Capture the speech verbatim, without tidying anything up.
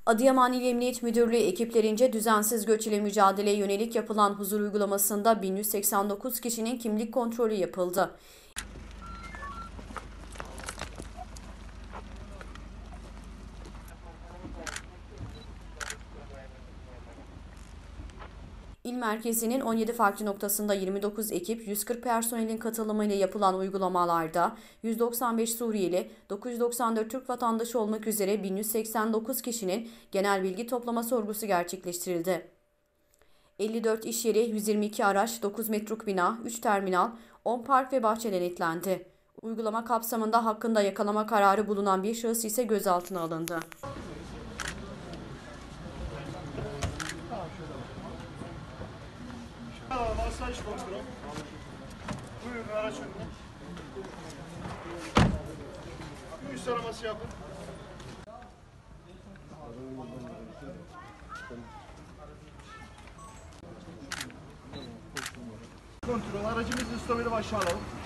Adıyaman İl Emniyet Müdürlüğü ekiplerince düzensiz göç ile mücadeleye yönelik yapılan huzur uygulamasında bin yüz seksen dokuz kişinin kimlik kontrolü yapıldı. İl merkezinin on yedi farklı noktasında yirmi dokuz ekip, yüz kırk personelin katılımıyla yapılan uygulamalarda yüz doksan beş Suriyeli, dokuz yüz doksan dört Türk vatandaşı olmak üzere bin yüz seksen dokuz kişinin genel bilgi toplama sorgusu gerçekleştirildi. elli dört iş yeri, yüz yirmi iki araç, dokuz metruk bina, üç terminal, on park ve bahçe denetlendi. Uygulama kapsamında hakkında yakalama kararı bulunan bir şahıs ise gözaltına alındı. Asayiş kontrol. Buyurun araç önüne. Bir üst araması yapın. Kontrol. Aracımızın stoperi başa alalım.